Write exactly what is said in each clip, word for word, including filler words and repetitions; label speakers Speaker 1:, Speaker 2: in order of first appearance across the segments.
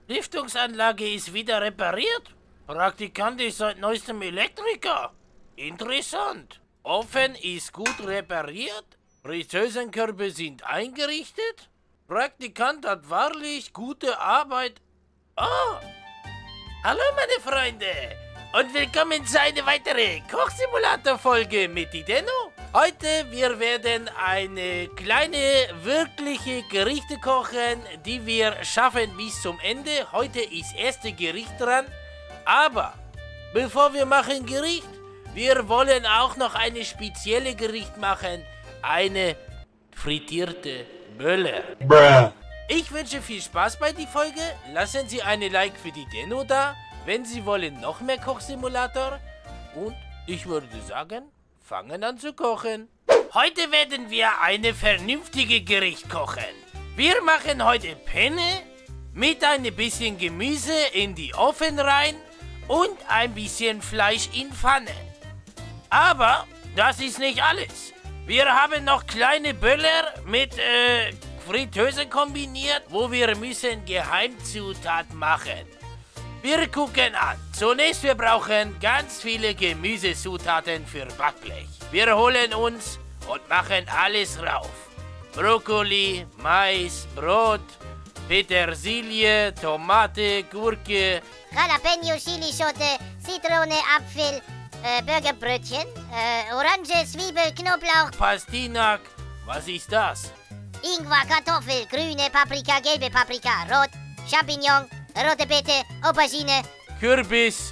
Speaker 1: Lüftungsanlage ist wieder repariert. Praktikant ist seit neuestem Elektriker. Interessant. Ofen ist gut repariert. Fritteusenkörbe sind eingerichtet. Praktikant hat wahrlich gute Arbeit. Oh! Hallo meine Freunde! Und willkommen zu einer weiteren Kochsimulator-Folge mit Dideno. Heute wir werden eine kleine, wirkliche Gerichte kochen, die wir schaffen bis zum Ende. Heute ist das erste Gericht dran. Aber bevor wir machen Gericht, wir wollen auch noch eine spezielle Gericht machen. Eine frittierte Böller. Bruh. Ich wünsche viel Spaß bei der Folge. Lassen Sie eine Like für Dideno da, wenn Sie wollen noch mehr Kochsimulator. Und ich würde sagen, fangen an zu kochen. Heute werden wir eine vernünftige Gericht kochen. Wir machen heute Penne mit ein bisschen Gemüse in die Ofen rein und ein bisschen Fleisch in Pfanne. Aber das ist nicht alles. Wir haben noch kleine Böller mit äh, Fritteuse kombiniert, wo wir müssen Geheimzutat machen. Wir gucken an. Zunächst wir brauchen ganz viele Gemüsezutaten für Backblech. Wir holen uns und machen alles rauf. Brokkoli, Mais, Brot, Petersilie, Tomate, Gurke,
Speaker 2: Jalapeno, Chilischote, Zitrone, Apfel, äh, Burgerbrötchen, äh, Orange, Zwiebel, Knoblauch,
Speaker 1: Pastinak. Was ist das?
Speaker 2: Ingwer, Kartoffel, grüne Paprika, gelbe Paprika, Rot, Champignon, rote Beete, Aubergine,
Speaker 1: Kürbis,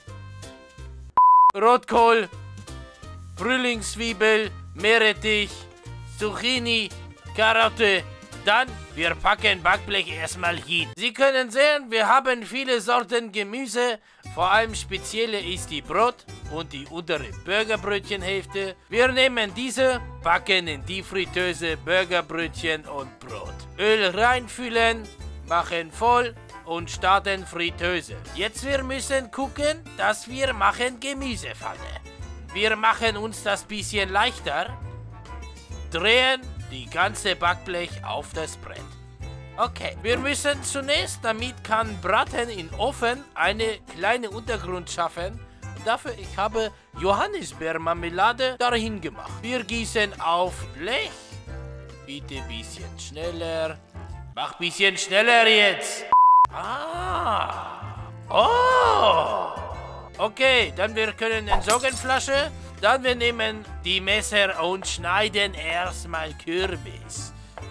Speaker 1: Rotkohl, Frühlingszwiebel, Meerrettich, Zucchini, Karotte. Dann, wir packen Backblech erstmal hin. Sie können sehen, wir haben viele Sorten Gemüse. Vor allem spezielle ist die Brot und die untere Burgerbrötchenhälfte. Wir nehmen diese, packen in die Fritteuse Burgerbrötchen und Brot. Öl reinfüllen, machen voll und starten Fritteuse. Jetzt wir müssen gucken, dass wir machen Gemüsepfanne. Wir machen uns das bisschen leichter. Drehen die ganze Backblech auf das Brett. Okay, wir müssen zunächst, damit kann Braten in Ofen, eine kleine Untergrund schaffen. Dafür ich habe Johannisbeermarmelade dahin gemacht. Wir gießen auf Blech. Bitte ein bisschen schneller. Mach ein bisschen schneller jetzt. Ah. Oh. Okay, dann wir können Entsorgenflasche. Dann wir nehmen die Messer und schneiden erstmal Kürbis.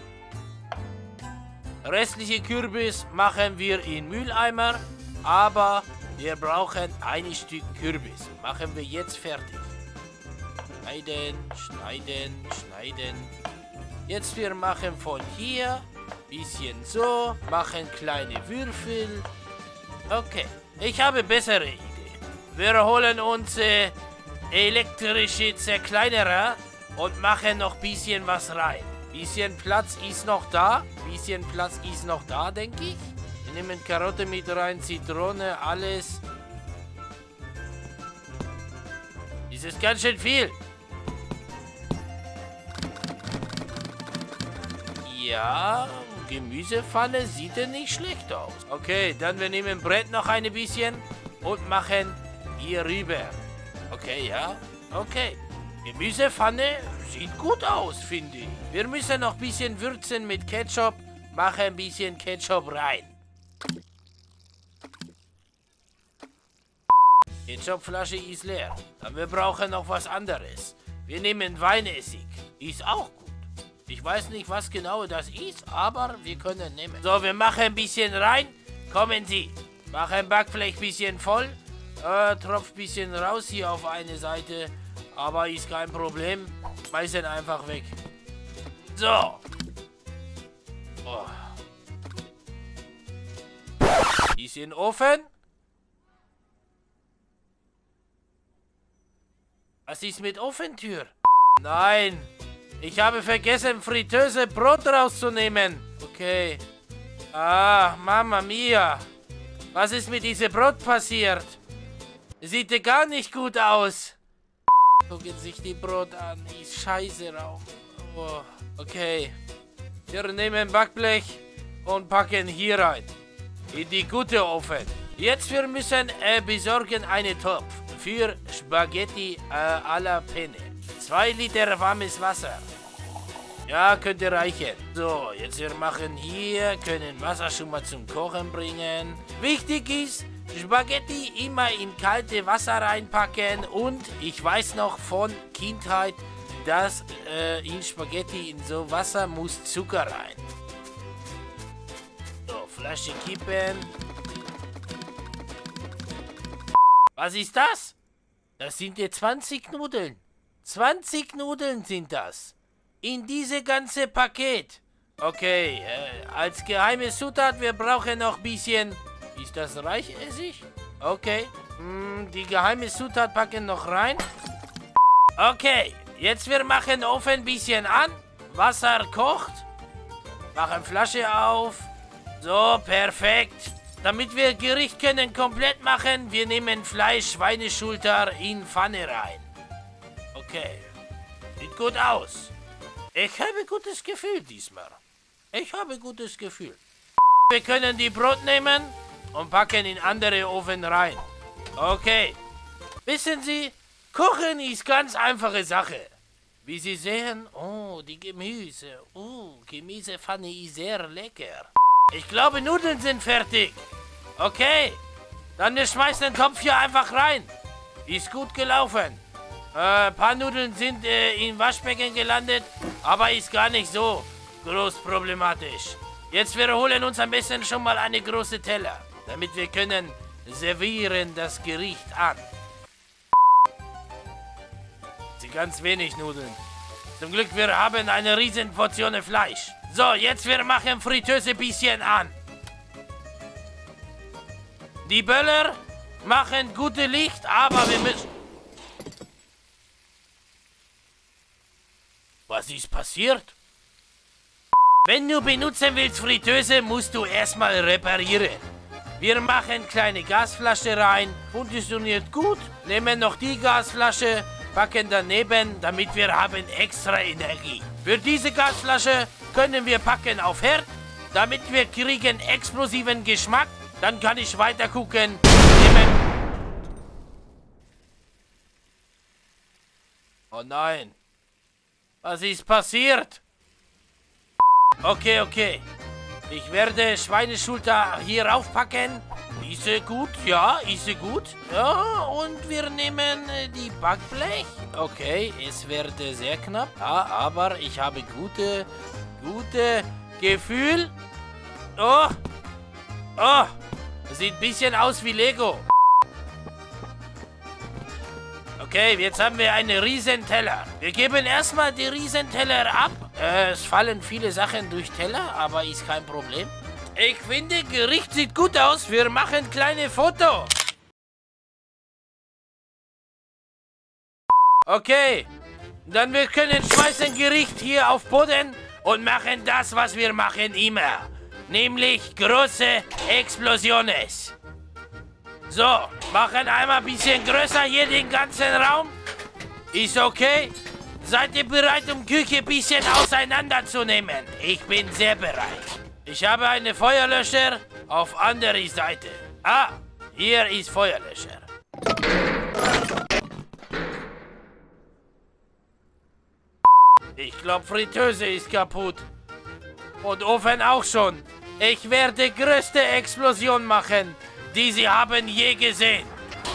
Speaker 1: Restliche Kürbis machen wir in Mülleimer, aber wir brauchen ein Stück Kürbis. Machen wir jetzt fertig. Schneiden, schneiden, schneiden. Jetzt wir machen von hier bisschen so, machen kleine Würfel. Okay, ich habe bessere Idee. Wir holen uns äh, elektrische Zerkleinerer und machen noch bisschen was rein. Bisschen Platz ist noch da. Bisschen Platz ist noch da, denke ich. Wir nehmen Karotte mit rein, Zitrone, alles. Das ist ganz schön viel. Ja, Gemüsepfanne sieht ja nicht schlecht aus. Okay, dann wir nehmen Brett noch ein bisschen und machen hier rüber. Okay, ja. Okay. Gemüsepfanne sieht gut aus, finde ich. Wir müssen noch ein bisschen würzen mit Ketchup. Mache ein bisschen Ketchup rein. Ketchupflasche ist leer. Aber wir brauchen noch was anderes. Wir nehmen Weinessig. Ist auch gut. Ich weiß nicht, was genau das ist, aber wir können nehmen. So, wir machen ein bisschen rein. Kommen Sie. Machen Backblech ein bisschen voll. Äh, tropft ein bisschen raus hier auf eine Seite. Aber ist kein Problem. Schmeißen einfach weg. So. Oh. Ist in den Ofen. Was ist mit Ofentür? Nein. Ich habe vergessen, Fritteuse Brot rauszunehmen. Okay. Ah, Mama Mia. Was ist mit diesem Brot passiert? Sieht ja gar nicht gut aus. Gucken sich die Brot an. Ist scheiße raus. Oh, okay. Wir nehmen Backblech und packen hier rein. in die gute Ofen. Jetzt wir müssen äh, besorgen einen Topf für Spaghetti äh, alla Penne. Zwei Liter warmes Wasser. Ja, könnte reichen. So, jetzt wir machen hier, können Wasser schon mal zum Kochen bringen. Wichtig ist, Spaghetti immer in kalte Wasser reinpacken und ich weiß noch von Kindheit, dass äh, in Spaghetti in so Wasser muss Zucker rein. So, Flasche kippen. Was ist das? Das sind ja zwanzig Nudeln. zwanzig Nudeln sind das. In diese ganze Paket. Okay, äh, als geheime Zutat, wir brauchen noch ein bisschen... Ist das Reichessig? Okay. Hm, die geheime Zutat packen noch rein. Okay, jetzt wir machen Ofen ein bisschen an. Wasser kocht. Machen Flasche auf. So, perfekt. Damit wir Gericht können komplett machen, wir nehmen Fleisch, Schweineschulter in Pfanne rein. Okay. Sieht gut aus. Ich habe gutes Gefühl diesmal. Ich habe gutes Gefühl. Wir können die Brot nehmen und packen in andere Ofen rein. Okay. Wissen Sie, Kochen ist ganz einfache Sache. Wie Sie sehen, oh, die Gemüse. Oh, Gemüsepfanne ist sehr lecker. Ich glaube, Nudeln sind fertig. Okay. Dann wir schmeißen den Topf hier einfach rein. Ist gut gelaufen. Ein äh, paar Nudeln sind äh, im Waschbecken gelandet, aber ist gar nicht so groß problematisch. Jetzt wir holen uns am besten schon mal eine große Teller, damit wir können servieren das Gericht an. Sie ganz wenig Nudeln. Zum Glück wir haben eine riesen Portion Fleisch. So, jetzt wir machen Fritteuse bisschen an. Die Böller machen gute Licht, aber wir müssen... Was ist passiert? Wenn du benutzen willst Fritteuse, musst du erstmal reparieren. Wir machen kleine Gasflasche rein, funktioniert gut, nehmen noch die Gasflasche, packen daneben, damit wir haben extra Energie. Für diese Gasflasche können wir packen auf Herd, damit wir kriegen explosiven Geschmack, dann kann ich weiter gucken. Nehmen. Oh nein. Was ist passiert? Okay, okay. Ich werde Schweineschulter hier raufpacken. Ist sie gut? Ja, ist sie gut. Ja, und wir nehmen die Backblech. Okay, es wird sehr knapp. Ja, aber ich habe gute, gute Gefühl. Oh, oh, sieht ein bisschen aus wie Lego. Okay, jetzt haben wir einen Riesenteller. Wir geben erstmal die Riesenteller ab. Äh, es fallen viele Sachen durch Teller, aber ist kein Problem. Ich finde, Gericht sieht gut aus. Wir machen kleine Foto. Okay, dann wir können schmeißen Gericht hier auf Boden und machen das, was wir machen immer. Nämlich große Explosionen. So, machen einmal ein bisschen größer hier den ganzen Raum. Ist okay? Seid ihr bereit, um Küche ein bisschen auseinanderzunehmen? Ich bin sehr bereit. Ich habe einen Feuerlöscher auf andere Seite. Ah, hier ist Feuerlöscher. Ich glaube, Fritteuse ist kaputt. Und Ofen auch schon. Ich werde größte Explosion machen, die Sie haben je gesehen.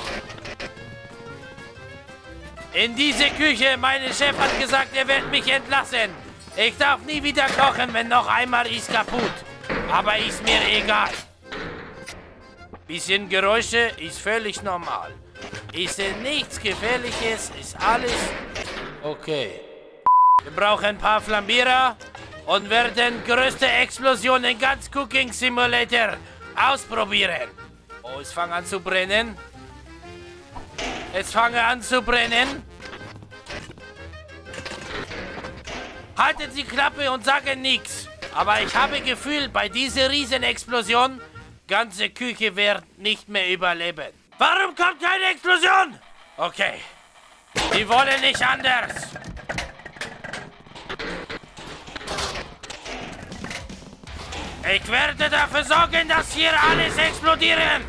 Speaker 1: In diese Küche, mein Chef hat gesagt, er wird mich entlassen. Ich darf nie wieder kochen, wenn noch einmal ist kaputt. Aber ist mir egal. Bisschen Geräusche ist völlig normal. Ist nichts Gefährliches, ist alles okay. Wir brauchen ein paar Flambierer und werden größte Explosion in ganz Cooking Simulator ausprobieren. Oh, es fängt an zu brennen. Es fängt an zu brennen. Halten Sie Klappe und sagen nichts. Aber ich habe Gefühl, bei dieser Riesenexplosion, ganze Küche wird nicht mehr überleben. Warum kommt keine Explosion? Okay. Die wollen nicht anders. Ich werde dafür sorgen, dass hier alles explodieren.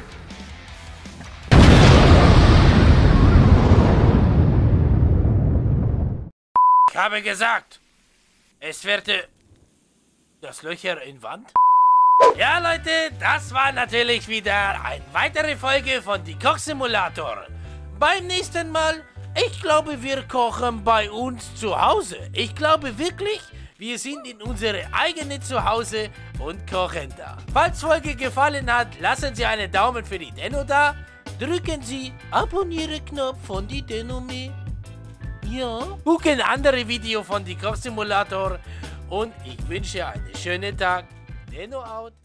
Speaker 1: Ich habe gesagt, es werde... Das Löcher in Wand? Ja, Leute, das war natürlich wieder eine weitere Folge von Die Kochsimulator. Beim nächsten Mal, ich glaube, wir kochen bei uns zu Hause. Ich glaube wirklich, wir sind in unsere eigene Zuhause und kochen da. Falls die Folge gefallen hat, lassen Sie einen Daumen für die Denno da. Drücken Sie Abonnieren-Knopf von die Denno mit. Ja. Gucken andere Video von Die Kochsimulator. Und ich wünsche einen schönen Tag. Denno out.